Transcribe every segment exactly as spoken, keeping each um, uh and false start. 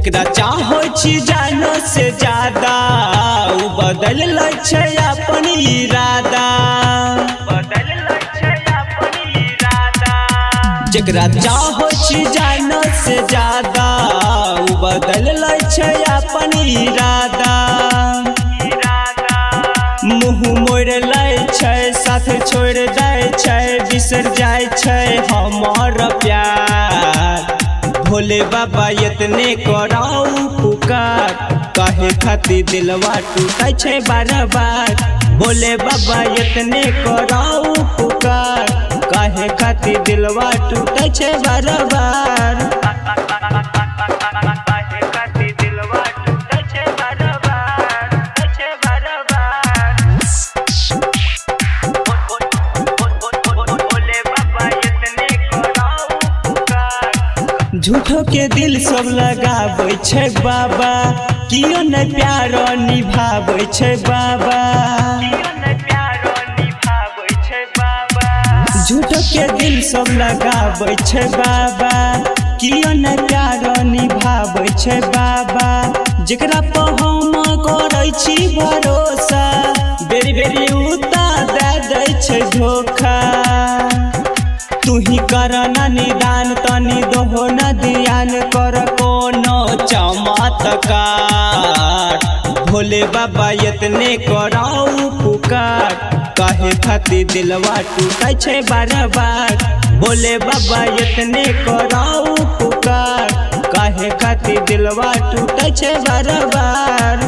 जकरा चाहो छी जानो से ज्यादा उ बदल लै छै अपन इरादा बदल लै छै अपन इरादा जकरा चाहो छी जानो से ज्यादा उ बदल लै छै अपन इरादा मुँह मोड़ लै छै साथ छोड़ दै छै बिसर जाय छै हमर प्यार भोले बाबा इतने कराऊ पुकार काहे खातिर दिलवा टूटे छै बार बार भोले बाबा इतने कराऊ पुकार काहे खातिर दिलवा टूटे छै बार बार झूठो के दिल सब लगाबै छै बाबा कियो न प्यार निभाबै छै बाबा झूठो के दिल सब लगाबै छै बाबा कियो न प्यार निभाबै छै बाबा जेकरा पर हम करै छी भरोसा बेरी बेरी उता दे दै छै धोखा तू ही कर न निदान तनी दोहो न ध्यान कर कोनो चमत्कार भोले बाबा इतने कराऊ पुकार काहे खातिर दिलवा टूटे छै बार बार भोले बाबा इतने कराऊ पुकार काहे खातिर दिलवा टूटे छै बार बार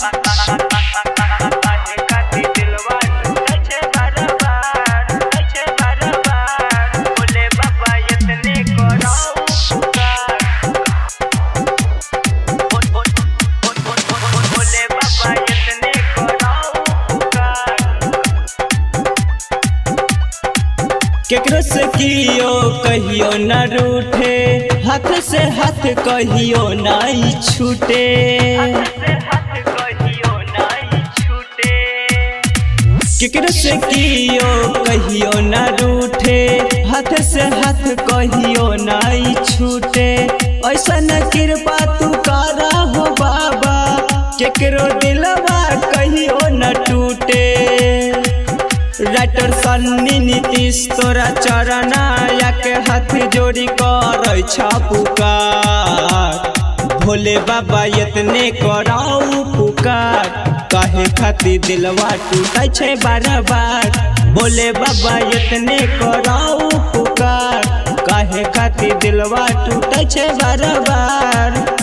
केकरो से कियो कहियो न रूठे हाथ से हाथ कहियो नहीं छूटे केकरो से कियो कहियो न रूठे हाथ से हाथ कहियो नहीं छूटे ऐसा न कृपा तू करा हो बाबा केकरो दिलवा कहियो न टूटे राइटर सन्नी नीतीश तोरा चरण के हाथ जोड़ी कर पुकार भोले बाबा इतने कराऊ पुकार काहे खातिर दिलवा टूटे छै बार बार भोले बाबा इतने कराऊ पुकार काहे खातिर दिलवा टूटे छै बार बार।